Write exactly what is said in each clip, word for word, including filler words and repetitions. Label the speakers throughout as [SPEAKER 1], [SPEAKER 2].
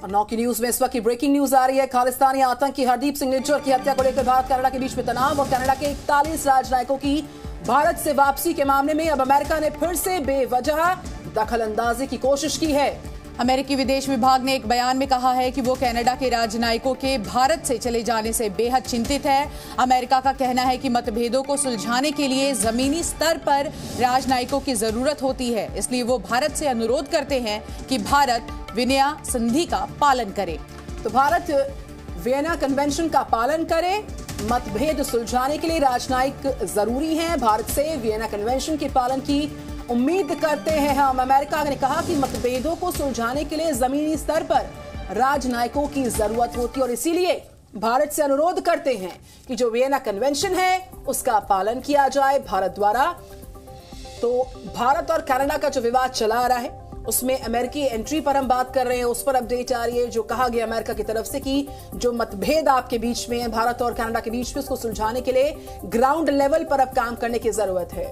[SPEAKER 1] नौ की न्यूज में इस वक्त की ब्रेकिंग न्यूज आ रही है। खालिस्तानी आतंकी हरदीप सिंह निज्जर की हत्या को लेकर भारत कनाडा के बीच में तनाव और कनाडा के इकतालीस राजनयिकों की भारत से वापसी के मामले में अब अमेरिका ने फिर से बेवजह दखल अंदाजी की कोशिश की है।
[SPEAKER 2] अमेरिकी विदेश विभाग ने एक बयान में कहा है कि वो कनाडा के राजनयिकों के भारत से चले जाने से बेहद चिंतित है। अमेरिका का कहना है कि मतभेदों को सुलझाने के लिए जमीनी स्तर पर राजनयिकों की जरूरत होती है, इसलिए वो भारत से अनुरोध करते हैं कि भारत वियना संधि का पालन करे।
[SPEAKER 1] तो भारत वियना कन्वेंशन का पालन करे। मतभेद सुलझाने के लिए राजनयिक जरूरी हैं। भारत से वियना कन्वेंशन के पालन की उम्मीद करते हैं हम। अमेरिका ने कहा कि मतभेदों को सुलझाने के लिए जमीनी स्तर पर राजनयिकों की जरूरत होती है और इसीलिए भारत से अनुरोध करते हैं कि जो वियना कन्वेंशन है उसका पालन किया जाए भारत द्वारा। तो भारत और कनाडा का जो विवाद चला आ रहा है उसमें अमेरिकी एंट्री पर हम बात कर रहे हैं, उस पर अपडेट आ रही है। जो कहा गया अमेरिका की तरफ से कि जो मतभेद आपके बीच में है भारत और कनाडा के बीच में, उसको सुलझाने के लिए ग्राउंड लेवल पर अब काम करने की जरूरत है।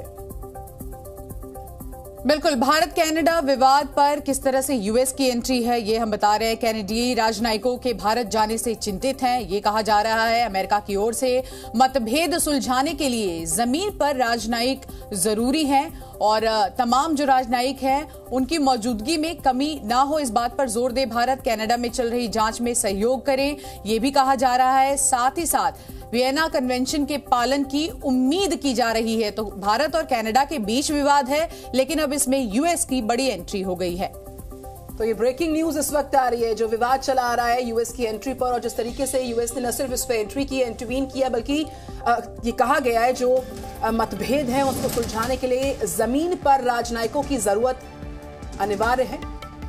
[SPEAKER 2] बिल्कुल, भारत कनाडा विवाद पर किस तरह से यूएस की एंट्री है ये हम बता रहे हैं। कनाडाई राजनयिकों के भारत जाने से चिंतित हैं, ये कहा जा रहा है अमेरिका की ओर से। मतभेद सुलझाने के लिए जमीन पर राजनयिक जरूरी हैं और तमाम जो राजनयिक हैं उनकी मौजूदगी में कमी ना हो, इस बात पर जोर दे भारत। कनाडा में चल रही जांच में सहयोग करें, ये भी कहा जा रहा है। साथ ही साथ वियना कन्वेंशन के पालन की उम्मीद की जा रही है। तो भारत और कनाडा के बीच विवाद है, लेकिन अब इसमें यूएस की बड़ी एंट्री हो गई है।
[SPEAKER 1] तो ये ब्रेकिंग न्यूज इस वक्त आ रही है, जो विवाद चला आ रहा है यूएस की एंट्री पर और जिस तरीके से यूएस ने न सिर्फ इस पर एंट्री की, इंटरवीन किया, बल्कि ये कहा गया है जो मतभेद हैं उसको सुलझाने के लिए जमीन पर राजनयिकों की जरूरत अनिवार्य है।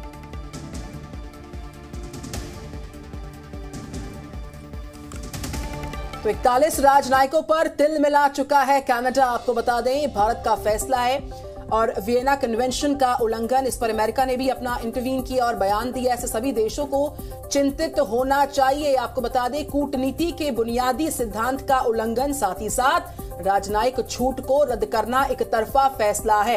[SPEAKER 1] तो इकतालीस राजनयिकों पर तिल मिला चुका है कनाडा। आपको बता दें भारत का फैसला है और वियना कन्वेंशन का उल्लंघन, इस पर अमेरिका ने भी अपना इंटरवीन किया और बयान दिया। ऐसे सभी देशों को चिंतित होना चाहिए। आपको बता दें कूटनीति के बुनियादी सिद्धांत का उल्लंघन, साथ ही साथ राजनयिक छूट को रद्द करना एक तरफा फैसला है।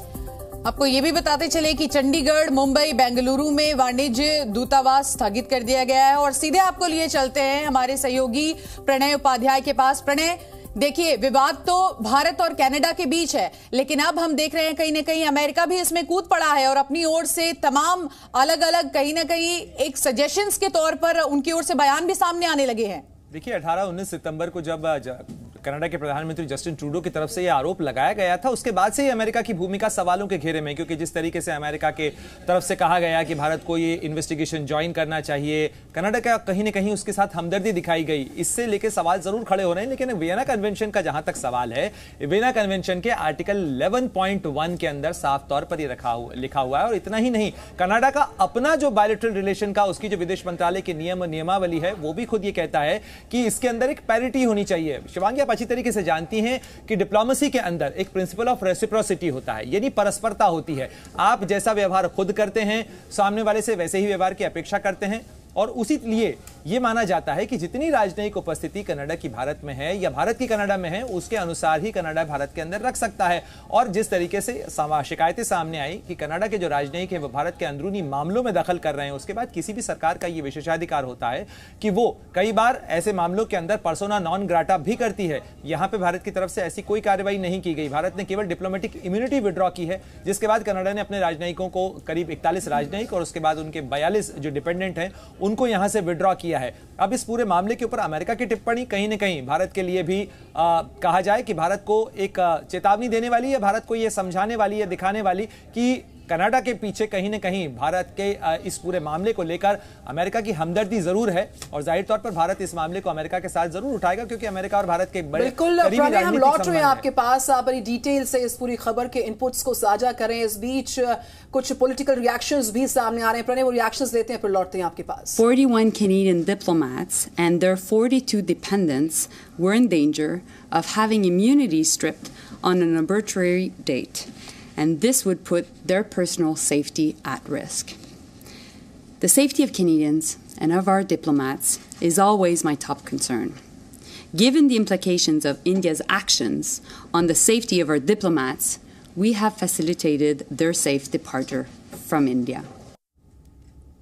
[SPEAKER 2] आपको ये भी बताते चले कि चंडीगढ़, मुंबई, बेंगलुरु में वाणिज्य दूतावास स्थगित कर दिया गया है। और सीधे आपको लिए चलते हैं हमारे सहयोगी प्रणय उपाध्याय के पास। प्रणय, देखिए विवाद तो भारत और कनाडा के बीच है, लेकिन अब हम देख रहे हैं कहीं ना कहीं अमेरिका भी इसमें कूद पड़ा है और अपनी ओर से तमाम अलग अलग कहीं ना कहीं एक सजेशंस के तौर पर उनकी ओर से बयान भी सामने आने लगे हैं।
[SPEAKER 3] देखिए अठारह उन्नीस सितंबर को जब कनाडा के प्रधानमंत्री जस्टिन ट्रूडो की तरफ से यह आरोप लगाया गया था, उसके बाद से ही अमेरिका की भूमिका सवालों के घेरे में, क्योंकि जिस तरीके से अमेरिका के तरफ से कहा गया कि भारत को ये इन्वेस्टिगेशन ज्वाइन करना चाहिए, कनाडा का कहीं ना कहीं उसके साथ हमदर्दी दिखाई गई, इससे लेकर सवाल जरूर खड़े हो रहे हैं। लेकिन वियना कन्वेंशन का जहां तक सवाल है, वियना कन्वेंशन के आर्टिकल ग्यारह पॉइंट एक के अंदर साफ तौर पर यह रखा हुआ लिखा हुआ है। और इतना ही नहीं, कनाडा का अपना जो बायलैटरल रिलेशन का उसकी जो विदेश मंत्रालय की नियम नियमावली है वो भी खुद ये कहता है कि इसके अंदर एक पैरिटी होनी चाहिए। शिवांगी, आप अच्छी तरीके से जानती हैं कि डिप्लोमेसी के अंदर एक प्रिंसिपल ऑफ रेसिप्रोसिटी होता है, यानी परस्परता होती है। आप जैसा व्यवहार खुद करते हैं, सामने वाले से वैसे ही व्यवहार की अपेक्षा करते हैं। और उसी लिए यह माना जाता है कि जितनी राजनयिक उपस्थिति कनाडा की भारत में है या भारत की कनाडा में है, उसके अनुसार ही कनाडा भारत के अंदर रख सकता है। और जिस तरीके से शिकायतें सामने आई कि कनाडा के जो राजनयिक है वो भारत के अंदरूनी मामलों में दखल कर रहे हैं, उसके बाद किसी भी सरकार का यह विशेषाधिकार होता है कि वो कई बार ऐसे मामलों के अंदर पर्सोना नॉन ग्राटा भी करती है। यहां पर भारत की तरफ से ऐसी कोई कार्रवाई नहीं की गई। भारत ने केवल डिप्लोमेटिक इम्यूनिटी विड्रॉ की है, जिसके बाद कनाडा ने अपने राजनयिकों को, करीब इकतालीस राजनयिक और उसके बाद उनके बयालीस जो डिपेंडेंट हैं, उनको यहां से विड्रॉ किया है। अब इस पूरे मामले के ऊपर अमेरिका की टिप्पणी कहीं न कहीं भारत के लिए भी आ, कहा जाए कि भारत को एक चेतावनी देने वाली है, भारत को यह समझाने वाली है, दिखाने वाली कि कनाडा के पीछे कहीं न कहीं भारत के इस पूरे मामले को लेकर अमेरिका की हमदर्दी जरूर है। और जाहिर तौर पर भारत इस मामले को अमेरिका के साथ जरूर उठाएगा, क्योंकि अमेरिका और भारत के बड़े
[SPEAKER 1] बिल्कुल। हम लौट रहे हैं आपके पास, आप बड़ी डिटेल से इस पूरी खबर के इनपुट्स को साझा करें। इस बीच कुछ पॉलिटिकल रिएक्शंस भी सामने आ रहे हैं। प्रणय, वो रिएक्शंस लेते हैं फिर लौटते हैं आपके पास।
[SPEAKER 4] forty-one Canadian diplomats and their forty-two dependents were in danger of having immunity stripped on an arbitrary date, and this would put their personal safety at risk. The safety of Canadians and of our diplomats is always my top concern. Given the implications of India's actions on the safety of our diplomats, we have facilitated their safe departure from India.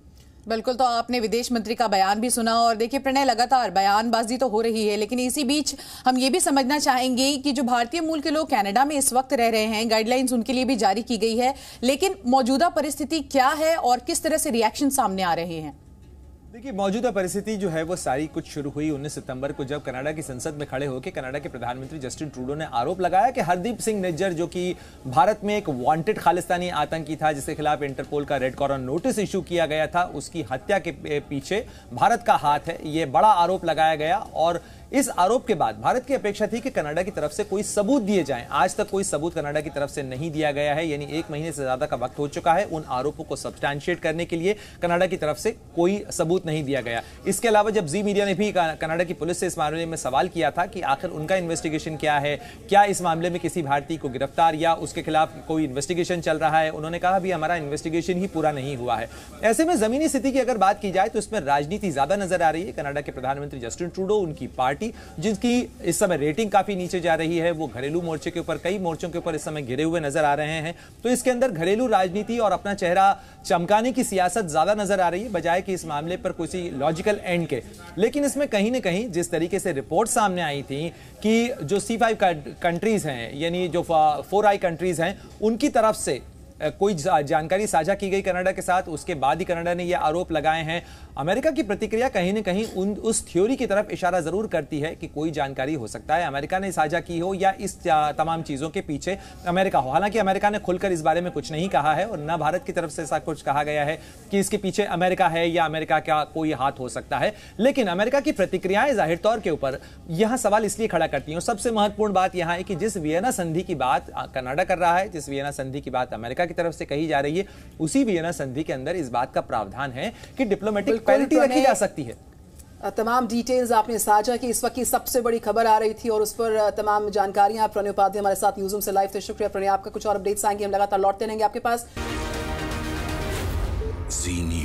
[SPEAKER 2] बिल्कुल, तो आपने विदेश मंत्री का बयान भी सुना और देखिए प्रणय, लगातार बयानबाजी तो हो रही है, लेकिन इसी बीच हम ये भी समझना चाहेंगे कि जो भारतीय मूल के लोग कनाडा में इस वक्त रह रहे हैं, गाइडलाइंस उनके लिए भी जारी की गई है, लेकिन मौजूदा परिस्थिति क्या है और किस तरह से रिएक्शन सामने आ रहे हैं?
[SPEAKER 3] देखिए, मौजूदा परिस्थिति जो है वो सारी कुछ शुरू हुई उन्नीस सितंबर को, जब कनाडा की संसद में खड़े होकर कनाडा के प्रधानमंत्री जस्टिन ट्रूडो ने आरोप लगाया कि हरदीप सिंह निज्जर, जो कि भारत में एक वांटेड खालिस्तानी आतंकी था जिसके खिलाफ इंटरपोल का रेड कॉर्नर नोटिस इशू किया गया था, उसकी हत्या के पीछे भारत का हाथ है। ये बड़ा आरोप लगाया गया और इस आरोप के बाद भारत की अपेक्षा थी कि कनाडा की तरफ से कोई सबूत दिए जाएं। आज तक कोई सबूत कनाडा की तरफ से नहीं दिया गया है, यानी एक महीने से ज्यादा का वक्त हो चुका है उन आरोपों को सब्सटैंशिएट करने के लिए कनाडा की तरफ से कोई सबूत नहीं दिया गया। इसके अलावा जब जी मीडिया ने भी कनाडा की पुलिस से इस मामले में सवाल किया था कि आखिर उनका इन्वेस्टिगेशन क्या है, क्या इस मामले में किसी भारतीय को गिरफ्तार या उसके खिलाफ कोई इन्वेस्टिगेशन चल रहा है, उन्होंने कहा भी हमारा इन्वेस्टिगेशन ही पूरा नहीं हुआ है। ऐसे में जमीनी स्थिति की अगर बात की जाए तो इसमें राजनीति ज्यादा नजर आ रही है। कनाडा के प्रधानमंत्री जस्टिन ट्रूडो, उनकी पार्टी जिनकी इस समय रेटिंग काफी नीचे जा रही है, वो घरेलू मोर्चे के ऊपर, कई मोर्चों के ऊपर इस समय घिरे हुए नजर आ रहे हैं। तो इसके अंदर घरेलू राजनीति और अपना चेहरा चमकाने की सियासत ज्यादा नजर आ रही है, बजाय कि इस मामले पर किसी लॉजिकल एंड के। लेकिन इसमें कहीं ना कहीं जिस तरीके से रिपोर्ट सामने आई थी कि जो सी फाइव कंट्रीज हैं, यानी जो फोर आई कंट्रीज हैं, उनकी तरफ से कोई जानकारी साझा की गई कनाडा के साथ, उसके बाद ही कनाडा ने यह आरोप लगाए हैं। अमेरिका की प्रतिक्रिया कहीं न कहीं उन उस थ्योरी की तरफ इशारा जरूर करती है कि कोई जानकारी हो सकता है अमेरिका ने साझा की हो या इस तमाम चीजों के पीछे अमेरिका हो। हालांकि अमेरिका ने खुलकर इस बारे में कुछ नहीं कहा है और न भारत की तरफ से ऐसा कुछ कहा गया है कि इसके पीछे अमेरिका है या अमेरिका का कोई हाथ हो सकता है। लेकिन अमेरिका की प्रतिक्रियाएं जाहिर तौर के ऊपर यहां सवाल इसलिए खड़ा करती हैं। सबसे महत्वपूर्ण बात यहां है कि जिस वियना संधि की बात कनाडा कर रहा है, जिस वियना संधि की बात अमेरिका की तरफ से कही जा रही है, उसी वियना संधि के अंदर इस बात का प्रावधान है कि डिप्लोमेटिक पैरिटी रखी जा सकती है।
[SPEAKER 1] तमाम डिटेल्स आपने साझा की। इस वक्त की सबसे बड़ी खबर आ रही थी और उस पर तमाम जानकारियां प्रणय उपाध्याय हमारे साथ न्यूज़रूम से लाइव थे। शुक्रिया प्रणय, आपका कुछ और अपडेट्स आएंगे, हम लगातार लौटते रहेंगे आपके पास।